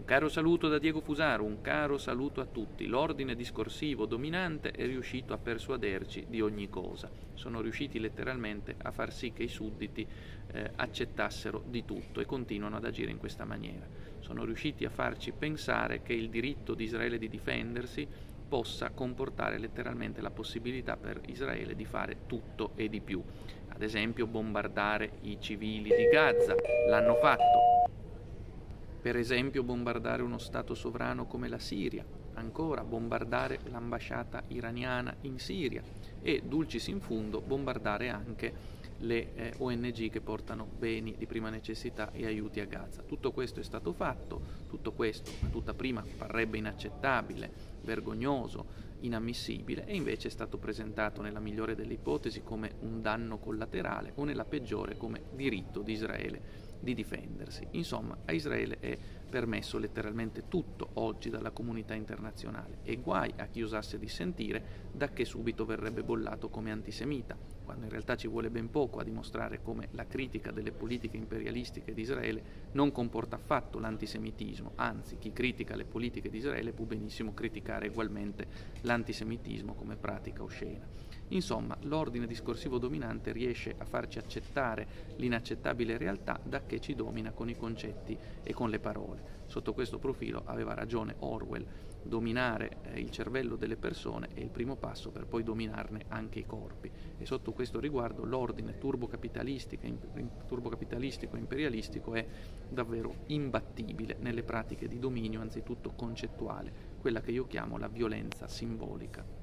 Caro saluto da Diego Fusaro, un caro saluto a tutti. L'ordine discorsivo dominante è riuscito a persuaderci di ogni cosa. Sono riusciti letteralmente a far sì che i sudditi accettassero di tutto e continuano ad agire in questa maniera. Sono riusciti a farci pensare che il diritto di Israele di difendersi possa comportare letteralmente la possibilità per Israele di fare tutto e di più. Ad esempio bombardare i civili di Gaza. L'hanno fatto. Per esempio bombardare uno Stato sovrano come la Siria, ancora bombardare l'ambasciata iraniana in Siria e, dulcis in fundo, bombardare anche le ONG che portano beni di prima necessità e aiuti a Gaza. Tutto questo è stato fatto, tutto questo a tutta prima parrebbe inaccettabile, vergognoso, inammissibile e invece è stato presentato nella migliore delle ipotesi come un danno collaterale o nella peggiore come diritto di Israele di difendersi. Insomma, a Israele è permesso letteralmente tutto oggi dalla comunità internazionale e guai a chi osasse dissentire, da che subito verrebbe bollato come antisemita, quando in realtà ci vuole ben poco a dimostrare come la critica delle politiche imperialistiche di Israele non comporta affatto l'antisemitismo, anzi chi critica le politiche di Israele può benissimo criticare ugualmente l'antisemitismo come pratica oscena. Insomma, l'ordine discorsivo dominante riesce a farci accettare l'inaccettabile realtà da che ci domina con i concetti e con le parole. Sotto questo profilo aveva ragione Orwell: dominare il cervello delle persone è il primo passo per poi dominarne anche i corpi, e sotto questo riguardo l'ordine turbocapitalistico e imperialistico è davvero imbattibile nelle pratiche di dominio, anzitutto concettuale, quella che io chiamo la violenza simbolica.